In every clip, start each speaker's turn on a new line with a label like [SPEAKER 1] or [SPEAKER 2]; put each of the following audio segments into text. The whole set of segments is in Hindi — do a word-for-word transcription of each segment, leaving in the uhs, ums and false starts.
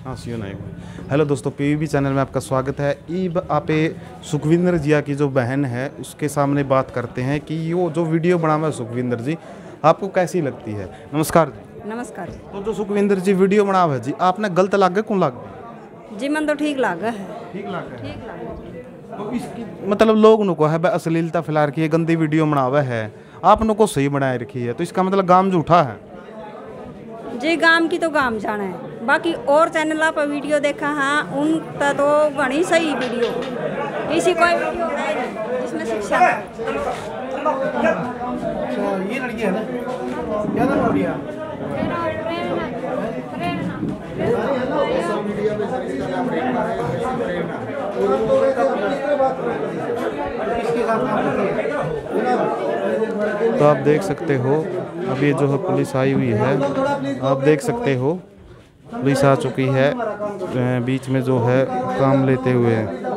[SPEAKER 1] हाँ सी नायक। हेलो दोस्तों, पीवीबी चैनल में आपका स्वागत है। ईब आपे सुखविंदर जिया की जो बहन है उसके सामने बात करते हैं कि वो जो वीडियो बना हुआ है सुखविंदर जी, आपको कैसी लगती है। नमस्कार जी।
[SPEAKER 2] नमस्कार जी।
[SPEAKER 1] तो जो सुखविंदर जी वीडियो बना हुआ है जी, आपने गलत लागे कौन लाग
[SPEAKER 2] जी? मन तो ठीक लागा है।
[SPEAKER 1] ठीक लागे
[SPEAKER 2] ठीक लागा।
[SPEAKER 1] तो इसकी मतलब लोग नको है भाई अश्लीलता फैला रखी है, गंदी वीडियो बना हुआ है, आपने को सही बनाए रखी है, तो इसका मतलब गाम झूठा है
[SPEAKER 2] जी। गांव की तो गांव जाना है, बाकी और चैनल पर वीडियो देखा हाँ उन तो घनी सही वीडियो, इसी कोई वीडियो है नहीं जिसमें शिक्षा है।
[SPEAKER 3] ये लड़की है ना, क्या नाम है भैया?
[SPEAKER 1] तो आप देख सकते हो अभी जो है पुलिस आई हुई है, आप देख सकते हो पुलिस आ चुकी है, बीच में जो है काम लेते हुए।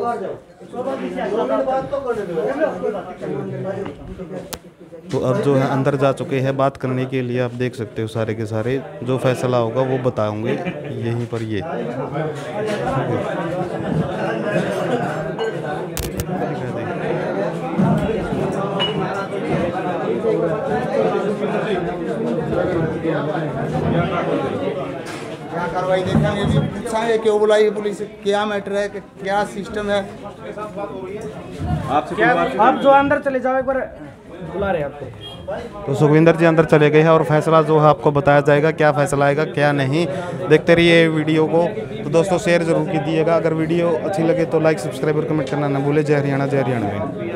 [SPEAKER 1] तो अब जो है अंदर जा चुके हैं बात करने के लिए। आप देख सकते हो सारे के सारे जो फैसला होगा वो बताऊंगे यहीं पर। ये
[SPEAKER 3] क्या कार्रवाई देखेंगे भी पूछाएंगे क्यों बुलाई है पुलिस, क्या मैटर है, क्या सिस्टम है।
[SPEAKER 4] आपसे आप जो अंदर चले जाओ, एक बार बुला रहे हैं आपको।
[SPEAKER 1] तो सुखविंदर जी अंदर चले गए हैं और फैसला जो है आपको बताया जाएगा, क्या फैसला आएगा क्या नहीं। देखते रहिए वीडियो को। तो दोस्तों शेयर जरूर कीजिएगा, अगर वीडियो अच्छी लगे तो लाइक सब्सक्राइब और कमेंट करना ना भूले। जय हरियाणा, जय हरियाणा।